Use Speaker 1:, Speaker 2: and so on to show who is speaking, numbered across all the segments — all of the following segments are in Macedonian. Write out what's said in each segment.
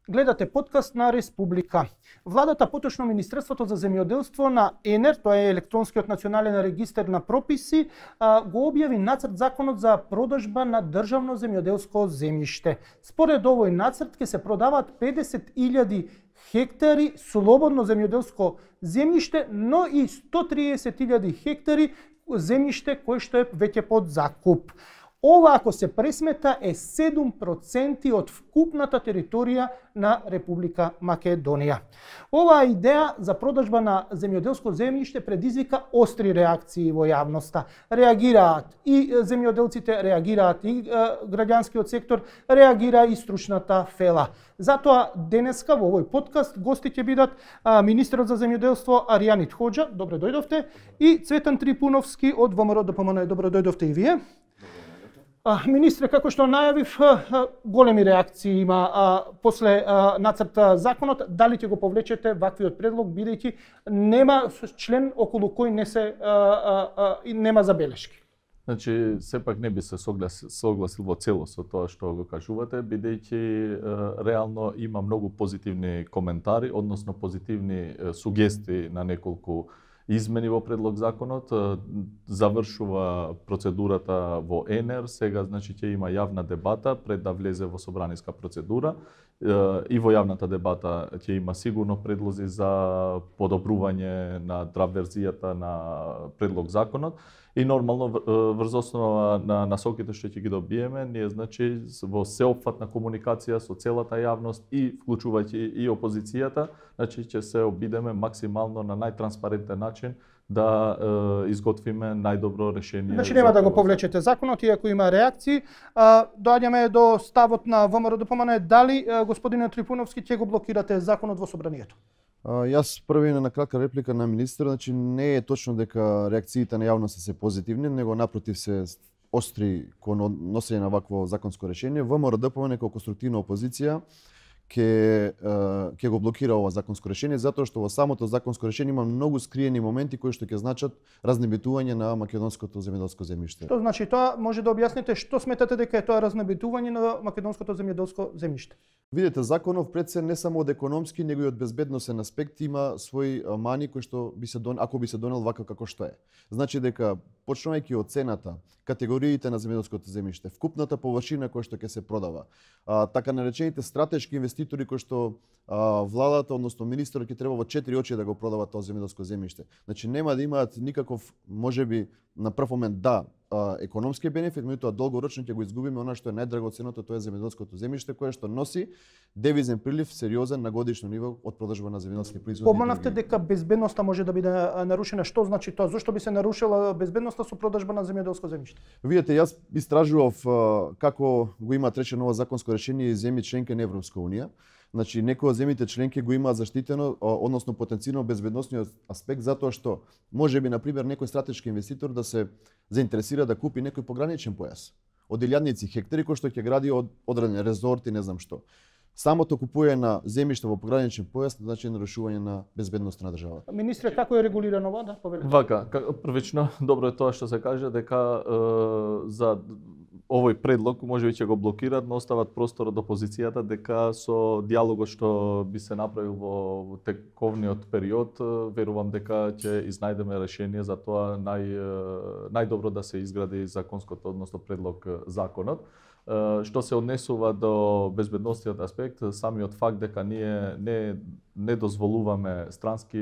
Speaker 1: Гледате подкаст на Республика. Владата, поточно Министерството за земјоделство на ЕНЕР, тоа е електронскиот национален регистер на прописи, го објави нацрт законот за продажба на државно земјоделско земјиште. Според овој нацрт ќе се продаваат 50.000 хектари слободно земјоделско земјиште, но и 130.000 хектари земјиште кој што е веќе под закуп. Ова, ако се пресмета, е 7% од вкупната територија на Република Македонија. Оваа идеја за продажба на земјоделско земјиште предизвика остри реакции во јавноста. Реагираат и земјоделците, реагираат и граѓанскиот сектор, реагира и стручната фела. Затоа денеска во овој подкаст гости ќе бидат министерот за земјоделство Аријанит Хоџа, добро дојдовте, и Цветан Трипуновски од ВМРО ДПМН, добро дојдовте и вие. Министре, како што најавив, големи реакции има после нацрт законот. Дали ќе го повлечете ваквиот предлог, бидејќи нема член околу кој нема забелешки?
Speaker 2: Значи, сепак не би се согласил во целост со тоа што го кажувате, бидејќи реално има многу позитивни коментари, односно позитивни сугестии на неколку измени во предлог законот, завршува процедурата во ЕНЕР, сега значи ќе има јавна дебата пред да влезе во собраниска процедура и во јавната дебата ќе има сигурно предлози за подобрување на драв верзијата на предлог законот и нормално врз основа на насоките што ќе ги добиеме, ние значи во сеопфатна комуникација со целата јавност и вклучувајќи и опозицијата, значи ќе се обидеме максимално на најтранспарентен начин да изготвиме најдобро решение.
Speaker 1: Значи нема да го повлечете законот, иако има реакции. Доаѓаме до ставот на ВМРО ДПМН. Дали господине Трипуновски ќе го блокирате законот во собранието?
Speaker 3: Јас први на кратка реплика на министерот, значи не е точно дека реакциите на јавноста се позитивни, него напротив се остри кон носење на вакво законско решение. ВМРО ДПМН како конструктивна опозиција ќе го блокира ова законско решение, затоа што во самото законско решение има многу скриени моменти кои што ќе значат разнебитување на македонското земјоделско земјиште.
Speaker 1: Што значи тоа? Може да објасните што сметате дека е тоа разнебитување на македонското земјоделско земјиште?
Speaker 3: Видете, законов пред се не само од економски, него и од безбедносен аспект има своји мани кои што ако би се донел вака како што е. Значи дека почнувајќи од цената, категориите на земјоделското земјиште, вкупната површина која што ќе се продава, така наречените стратешки инвеститори кои што владата, односно министерот ќе треба во 4 очи да го продава тоа земјоделско земјиште. Значи нема да имаат никаков, можеби на прв момент економски бенефит, меѓутоа долгорочно ќе го изгубиме она што е најдрагоценното, тоа е земјоделското земјиште кое што носи девизен прилив сериозен на годишно ниво од продажба на земјоделски производи.
Speaker 1: Помнавте дека безбедноста може да биде нарушена. Што значи тоа? Зошто би се нарушила безбедноста со продажба на земјоделско земјиште?
Speaker 3: Видете, јас истражував како го има речено ова законско решение и земји членки на Европска унија. Значи, некои од земјите членки го имаат заштитено, односно потенцијално безбедносниот аспект, затоа што можеби, например, некој стратешки инвеститор да се заинтересира да купи некој пограничен појас од илјадници хектари кој што ќе гради од одреден резорт и не знам што. Самото купување на земјиште во пограничен појас значи нарушување на безбедноста на државата.
Speaker 1: Министре, како е регулирано ова? Да, повелете.
Speaker 2: Вака, првично добро е тоа што се каже дека за овој предлог можеби ќе го блокираат, но остават простор од опозицијата дека со дијалогот што би се направил во тековниот период, верувам дека ќе изнајдеме решение за тоа најдобро да се изгради законското, односно предлог законот. Што се однесува до безбедносниот аспект, самиот факт дека ние не дозволуваме странски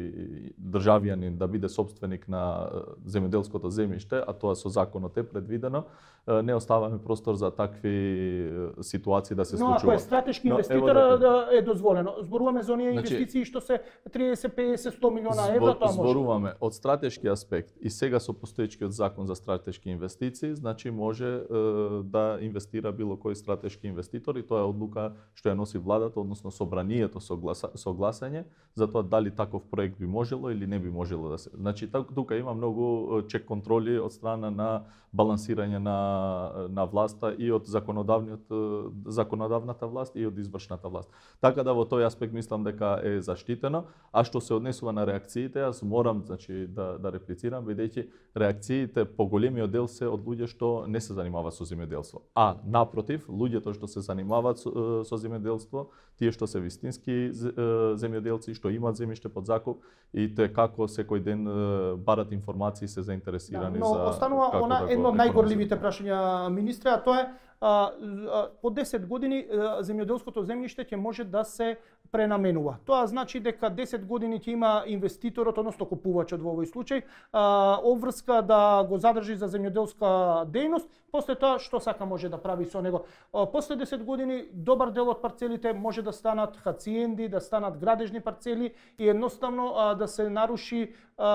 Speaker 2: државјанин да биде собственик на земјоделското земјиште, а тоа со законот е предвидено, не оставаме простор за такви ситуации да се случуваат.
Speaker 1: Но ако е стратешки инвеститор е дозволено. Зборуваме за оние инвестиции што се 30, 50, 100 милиона евра, тоа може.
Speaker 2: Зборуваме од стратешки аспект и сега со постоечкиот закон за стратешки инвестиции, значи може да инвестира било кој стратешки инвеститор и тоа е одлука што ја носи владата, односно собранието со гласање за тоа дали таков проект би можело или не би можело да се. Значи тука има многу чек контроли од страна на балансирање на власта и од законодавната власт и од извршната власт. Така да во тој аспект мислам дека е заштитено, а што се однесува на реакциите, јас морам да реплицирам, бидејќи реакциите по големиот дел се од луѓе што не се занимаваат со земјоделство. А напротив, луѓето што се занимаваат со земјоделство, тие што се вистински земјоделци, што имаат земјиште под закуп и те како секој ден барат информации, се заинтересирани за
Speaker 1: останува едно од најгорливите прашања, министре, а тоа е по 10 години земјоделското земјиште ќе може да се пренаменува. Тоа значи дека 10 години ќе има инвеститорот, односно купувачот во овој случај, обврска да го задржи за земјоделска дејност, после тоа што сака може да прави со него. После 10 години добар дел од парцелите може да станат хациенди, да станат градежни парцели и едноставно да се наруши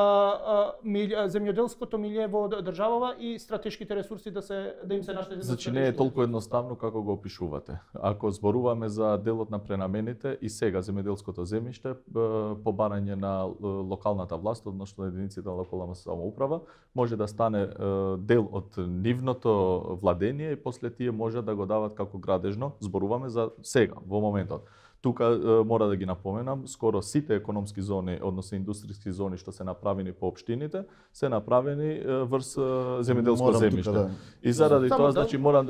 Speaker 1: земјоделското милје во државава и стратешките ресурси да им се наштети.
Speaker 2: Значи не е толку едноставно како го опишувате. Ако зборуваме за делот на пренамените и сега земјоделското земјиште по барање на локалната власт, односно единиците на локална самоуправа, може да стане дел од нивното владение и после тие може да го дават како градежно. Зборуваме за сега, во моментот. Тука мора да ги напоменам, скоро сите економски зони, односно индустријски зони што се направени по општините, се направени врз земјоделско земјиште. И заради тоа, значи морам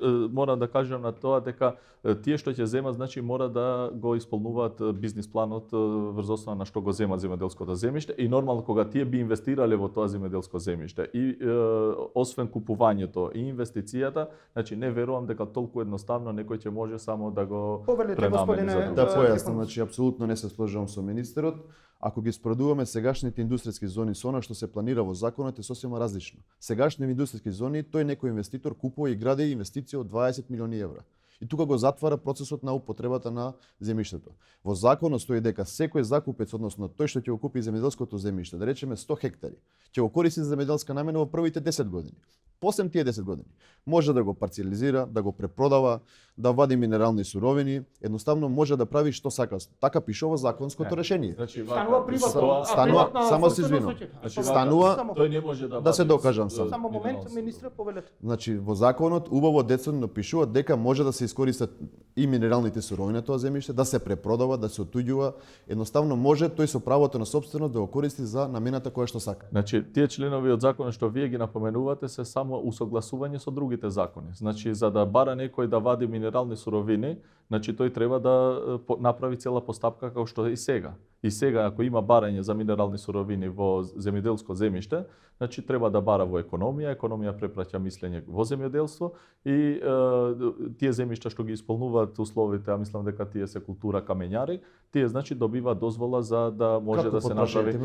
Speaker 2: да кажам на тоа дека тие што ќе земат, значи мора да го исполнуваат бизнис планот врз основа на што го земат земјоделското земјиште и нормално кога тие би инвестирале во тоа земјоделско земјиште и освен купувањето и инвестицијата, значи не верувам дека толку едноставно некој ќе може само да го пренамени.
Speaker 3: Да појаснам, значи апсолутно не се сложувам со министерот. Ако ги споредуваме сегашните индустријски зони со она што се планира во законот е сосема различно. Сегашните индустријски зони тој некој инвеститор купува и гради инвестиција од 20 милиони евра. И тука го затвара процесот на употребата на земјиштето. Во законот стои дека секој закупец, односно тој што ќе го купи земјоделското земјиште, да речеме 100 хектари, ќе го користи за земјоделска намена во првите 10 години. После тие 10 години може да го парцелизира, да го препродава, да вади минерални суровини, едноставно може да прави што сака. Така пише во законското решение.
Speaker 2: Значи,
Speaker 1: станува приватно.
Speaker 3: Станува, само се извинувам. Станува,
Speaker 2: тој не може
Speaker 3: да се докажам само.
Speaker 1: Само момент, министре, повелете.
Speaker 3: Значи во законот убаво децидно пишува дека може да се искористат и минералните суровини на тоа земјиште, да се препродава, да се отуѓува, едноставно може тој со правото на сопственост да го користи за намената која што сака.
Speaker 2: Значи тие членови од законот што вие ги напоменувате се само усогласување со другите закони. Значи за да бара некој да вади минерални суровини, значи тој треба да направи цела постапка како што е и сега. И сега ако има барање за минерални суровини во земјоделско земјиште, значи треба да бара во економија препраќа мислење во земјоделство и тие земјишта што ги исполнуваат условите, а мислам дека тие се култура камењари, тие значи добиваат дозвола за да може
Speaker 3: како
Speaker 2: да се направи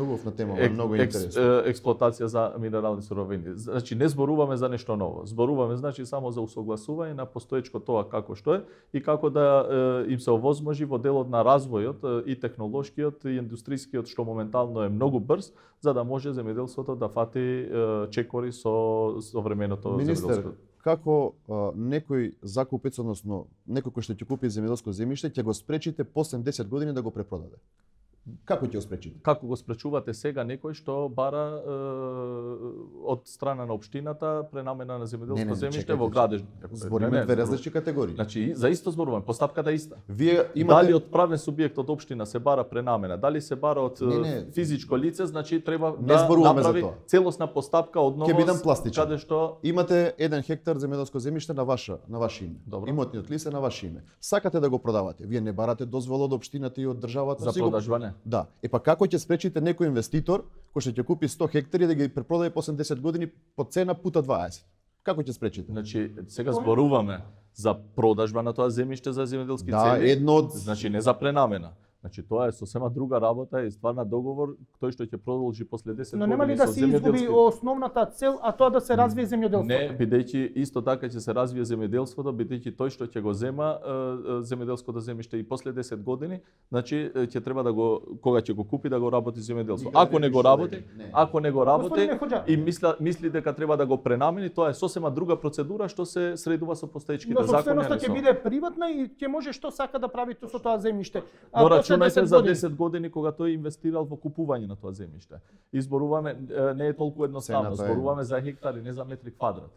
Speaker 2: експлоатација за минерални суровини. Значи не зборуваме за нешто ново, зборуваме значи само за усогласување на постоечко тоа како што е и како да им се овозможи во делот на развојот и технолошкиот и индустријскиот што моментално е многу брз, за да може земјоделството да фати чекори со современото земјоделство.
Speaker 3: Министер, како некој закупец, односно некој кој што ќе купи земјоделско земјиште, ќе го спречите после 10 години да го препродаде? Како ќе го спречите?
Speaker 2: Како го спречувате сега некој што бара од страна на општината пренамена на земјоделско земјиште во градежни?
Speaker 3: Збориме две различни категории.
Speaker 2: Значи за исто зборуваме, постапката е иста.
Speaker 3: Вие имате
Speaker 2: дали од правен субјект од општина се бара пренамена, дали се бара од физичко лице, значи треба да направи целосна постапка од ново.
Speaker 3: Ќе бидам пластичен.
Speaker 2: Каде што
Speaker 3: имате 1 хектар земјоделско земјиште на ваше име.
Speaker 2: Добро.
Speaker 3: Имотниот лист е на ваше име. Сакате да го продавате. Вие не барате дозвола од општината и од државата
Speaker 2: за продажба не.
Speaker 3: Да. Па како ќе спречите некој инвеститор кој што ќе купи 100 хектари да ги препродаде после 10 години по цена пута 20? Како ќе спречите?
Speaker 2: Значи сега зборуваме за продажба на тоа земјиште за земјоделски цели.
Speaker 3: Да, едно од
Speaker 2: значи не за пренамена. Значи тоа е сосема друга работа и стварна договор тој што ќе продолжи после 10 години.
Speaker 1: Но нема ли да се изгуби основната цел, а тоа да се развие земјоделството?
Speaker 2: Не, бидејќи исто така ќе се развие земјоделството, бидејќи тој што ќе го зема земјоделското земјиште и после 10 години, значи ќе треба да го кога ќе го купи да го работи земјоделство. Ако не го работи, и мисли дека треба да го пренамени, тоа е сосема друга процедура што се средува со постоечките закони.
Speaker 1: Но собственоста ќе биде приватна и ќе може што сака да прави со тоа земјиште.
Speaker 2: Рачунајте за 10 години кога тој инвестирал во купување на тоа земјиште. Изборуваме не е толку едноставно, зборуваме за хектари, не за метри квадрати.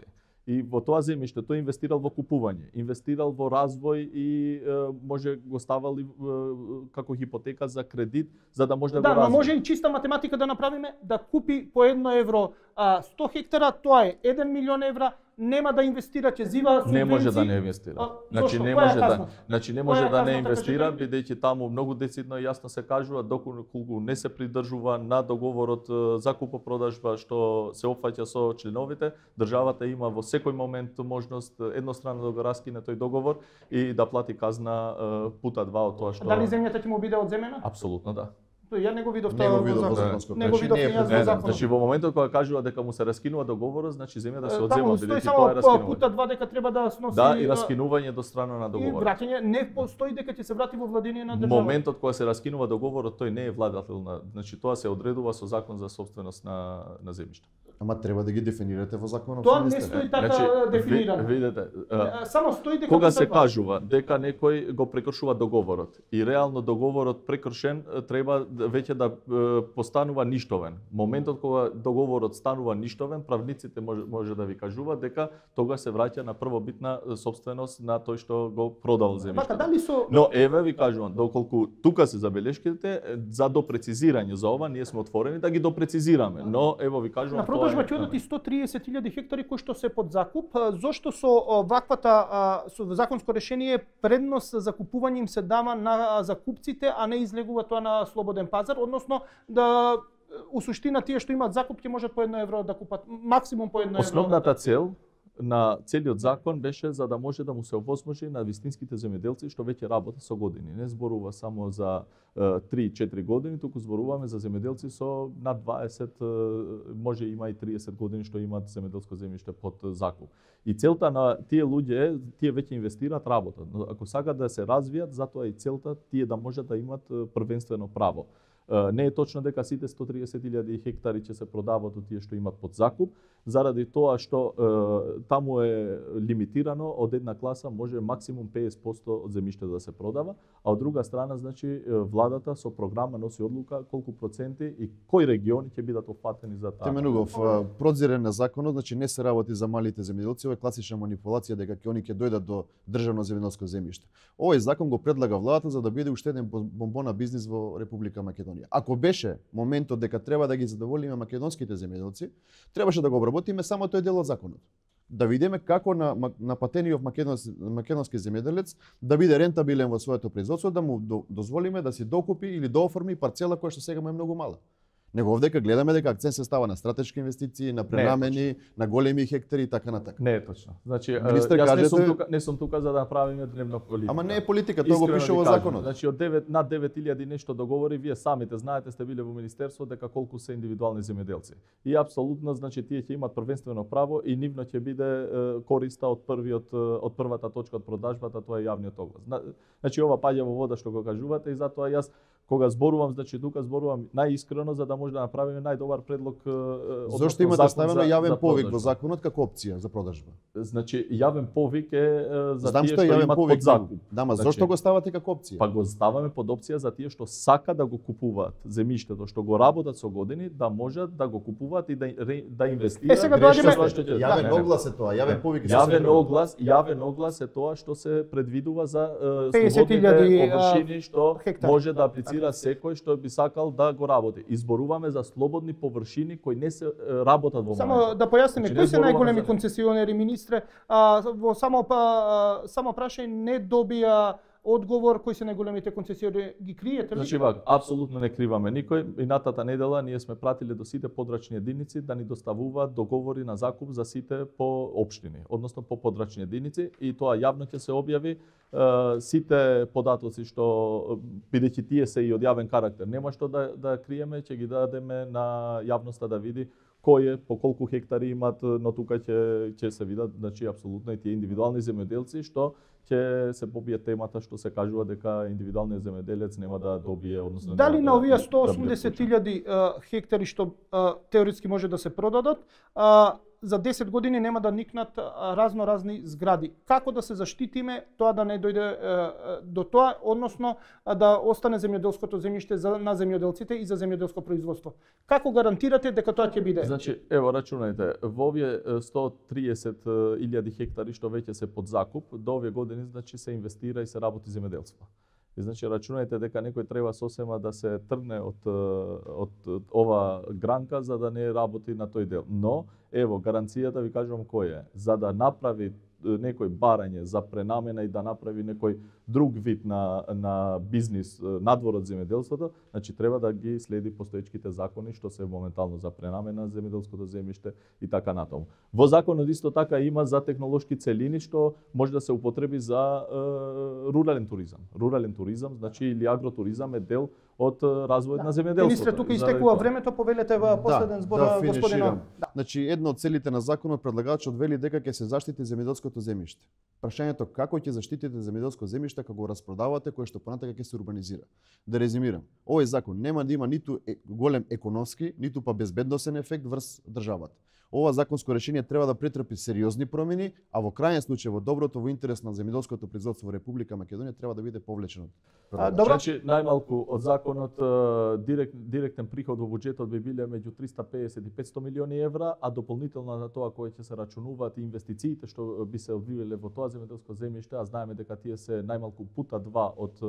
Speaker 2: И во тоа земјиште тој инвестирал во купување, инвестирал во развој и може го ставал како хипотека за кредит за да може да го развие.
Speaker 1: Да, но може и чиста математика да направиме, да купи по 1 евро 100 хектара, тоа е 1 милион евра, нема да инвестира, ќе зива субвенции.
Speaker 2: Не може да не инвестира. Значи не може да не инвестира, бидејќи таму многу децидно и јасно се кажува доколку не се придржува на договорот за купо-продажба што се опфаќа со членовите, државата има во секој момент можност едностранно да го раскине тој договор и да плати казна пута 2 од тоа што.
Speaker 1: Дали земјата ќе му биде одземена?
Speaker 2: Апсолутно да.
Speaker 1: Ја не го видов
Speaker 3: тоа во
Speaker 1: законот.
Speaker 3: Не го видов
Speaker 1: во законот.
Speaker 2: Значи во моментот кога кажува дека му се раскинува договорот, значи земјата се одзема,
Speaker 1: бидејќи
Speaker 2: тоа е раскинување.
Speaker 1: Пута 2 дека треба да сноси.
Speaker 2: Да, и раскинување до страна на
Speaker 1: И
Speaker 2: договорот.
Speaker 1: враќање не постои дека ќе се врати во владение на државата.
Speaker 2: Моментот кога се раскинува договорот, тој не е владателна, значи тоа се одредува со закон за собственост на земјиште.
Speaker 3: Ама треба да ги дефинирате во законот.
Speaker 1: Тоа не стои така дефинирано.
Speaker 2: Видете,
Speaker 1: само стои дека
Speaker 2: кога се кажува дека некој го прекршува договорот и реално договорот прекршен треба веќе да постанува ништовен. Моментот кога договорот станува ништовен, правниците може да ви кажуваат дека тога се враќа на првобитна собственост на тој што го продал земјиште. Но еве ви кажувам, доколку тука се забелешките за допрецизирање за ова, ние сме отворени да ги допрецизираме, но ево ви кажувам.
Speaker 1: На продажба ќе одат и 130.000 хектари кои што се под закуп. Зошто со ваквата со законско решение предност за купување им се дава на закупците, а не излегува тоа на слободен пазар, односно да у суштина тие што имаат закуп ќе можат по 1 евро да купат, максимум по 1 евро.
Speaker 2: Основната цел на целиот закон беше за да може да му се овозможи на вистинските земјоделци што веќе работат со години. Не зборува само за 3-4 години, туку зборуваме за земјоделци со над 20, може има и 30 години што имаат земјоделско земјиште под закуп. И целта на тие луѓе, тие веќе инвестираат, работат. Но ако сакаат да се развијат, затоа и целта тие да можат да имат првенствено право. Не е точно дека сите 130.000 хектари ќе се продават од тие што имат под закуп, заради тоа што таму е лимитирано, од една класа може максимум 50% од земјиште да се продава, а од друга страна, значи, владата со програма носи одлука колку проценти и кои региони ќе бидат опфатени за таа.
Speaker 3: Теменугов, продзирен на законот, значи не се работи за малите земјоделци, ова е класична манипулација дека они ќе дојдат до државно земјоделско земјиште. Овој закон го предлага владата за да биде уште еден бомбон на бизнис во Република Македонија. Ако беше моментот дека треба да ги задоволиме македонските земјоделци, требаше да го обработиме само тој дел од законот. Да видиме како на патениот македонски земјоделец да биде рентабилен во своето производство, да му дозволиме да си докупи или дооформи парцела која што сега му е многу мала. Него овдека гледаме дека акцент се става на стратешки инвестиции, на пренамени, на големи хектари и така натака.
Speaker 2: Не е точно. Значи,
Speaker 3: Министер,
Speaker 2: јас не сум тука за да направиме дневна политика.
Speaker 3: Ама не е политика, тоа го пише во законот.
Speaker 2: Значи од над 9.000 нешто договори, вие самите знаете, сте биле во министерство дека колку се индивидуални земјоделци. И апсолутно, значи тие ќе имат првенствено право и нивно ќе биде користа од првата точка од продажбата, тоа е јавниот оглас. Значи ова паѓа во вода што го кажувате и затоа јас кога зборувам, значи тука зборувам најискрено за да може да направиме најдобар предлог.
Speaker 3: Зошто имате ставено јавен повик во законот како опција за продажба?
Speaker 2: Значи јавен повик е за
Speaker 3: тие
Speaker 2: што имаат под закуп.
Speaker 3: Да, ма зошто го ставате како опција?
Speaker 2: Па го ставаме под опција за тие што сака да го купуваат земјиштето, што го работат со години, да можат да го купуваат и да инвестираат.
Speaker 1: Сега доаѓаме
Speaker 3: јавен оглас е тоа, јавен повик е
Speaker 2: јавен оглас е тоа што се предвидува за
Speaker 1: 50.000
Speaker 2: површини што може да аплицира секој што би сакал да го работи. Изборуваме за слободни површини кои не се работат во моментот.
Speaker 1: Само да појасниме, кои се најголеми концесионери, министре? Во само прашање не добија одговор кои се најголемите концесионери, ги криете ли?
Speaker 2: Значи вака, апсолутно не криваме никој. Минатата недела ние сме пратиле до сите подрачни единици да ни доставуваат договори на закуп за сите по општини, односно по подрачни единици и тоа јавно ќе се објави. Сите податоци што бидејќи тие се и од јавен карактер, нема што да криеме, ќе ги дадеме на јавноста да види кој е, по колку хектари имат, но тука ќе се видат, значи апсолутно и тие индивидуални земјоделци што ќе се побие темата што се кажува дека индивидуалниот земјоделец нема да добие, односно
Speaker 1: дали на овие 180.000 хектари што теоретски може да се продадат, за 10 години нема да никнат разни згради. Како да се заштитиме тоа да не дојде до тоа, односно да остане земјоделското земјиште на земјоделците и за земјоделско производство? Како гарантирате дека тоа ќе биде?
Speaker 2: Значи, ево рачунајте, во овие 130.000 хектари што веќе се под закуп, до овие години значи се инвестира и се работи земјоделство. И значи рачунајте дека некој треба сосема да се тргне од ова гранка за да не работи на тој дел. Но ево гаранцијата ви кажувам кој е. За да направи некој барање за пренамена и да направи некој друг вид на бизнис надвор од земјоделството, значи треба да ги следи постоечките закони што се моментално за пренамена на земјоделското земјиште и така натаму. Во законот исто така има за технолошки целини што може да се употреби за рурален туризам. Рурален туризам, значи или агротуризам е дел од развојот на земјоделството.
Speaker 1: Министре, тука истекува времето, повелете во последен збор господино.
Speaker 3: Значи една од целите на законот предлагачот вели дека ќе се заштити земјоделското земјиште. Прашањето како ќе заштитите земјоделско земјиште кога го распродавате кое што понатака ќе се урбанизира. Да резимирам, овој закон нема да има ниту голем економски, ниту па безбедносен ефект врз државата. Ова законско решение треба да претрпи сериозни промени, а во крајен случај во доброто, во интерес на земјоделското производство во Република Македонија треба да биде повлечено.
Speaker 2: Значи најмалку од законот директен приход во буџетот би биле меѓу 350 и 500 милиони евра, а дополнително на тоа кои ќе се рачунуваат и инвестициите што би се одвивеле во тоа земјоделско земјиште, а знаеме дека тие се најмалку пута 2 од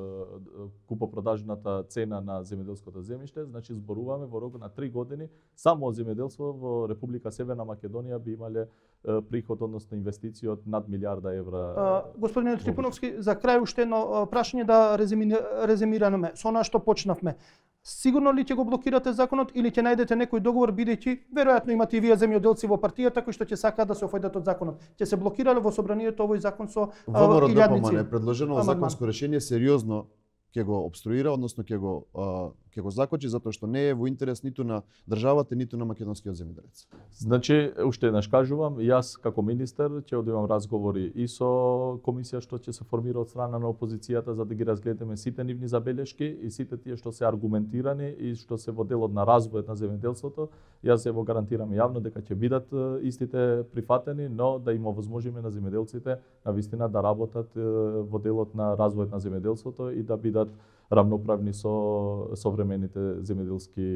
Speaker 2: купопродажната цена на земјоделското земјиште, значи зборуваме во рок на 3 години само од земјоделство во Република Северна Македонија би имале приход, односно инвестиција од над милијарда евра.
Speaker 1: Господин Трипуновски, за крај уште едно прашање да резимираме со она што почнавме. Сигурно ли ќе го блокирате законот или ќе најдете некој договор, бидејќи веројатно имате и вие земјоделци во партијата кои што ќе сакаат да се офајдат од законот? Ќе се блокирале во собранието овој закон со илјадници?
Speaker 3: Во предложено законско решение сериозно ќе го обструира, односно ќе го закочи затоа што не е во интерес ниту на државата, ниту на македонскиот земјоделец.
Speaker 2: Значи, уште еднаш кажувам, јас како министер ќе одивам разговори и со комисија што ќе се формира од страна на опозицијата за да ги разгледаме сите нивни забелешки и сите тие што се аргументирани и што се во делот на развојот на земјоделството. Јас го гарантирам јавно дека ќе бидат истите прифатени, но да им овозможиме на земјоделците навистина да работат во делот на развојот на земјоделството и да бидат рамноправни со современите земјоделски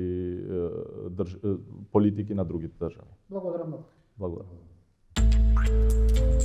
Speaker 2: политики на другите држави.
Speaker 1: Благодарам многу.
Speaker 2: Благодарам.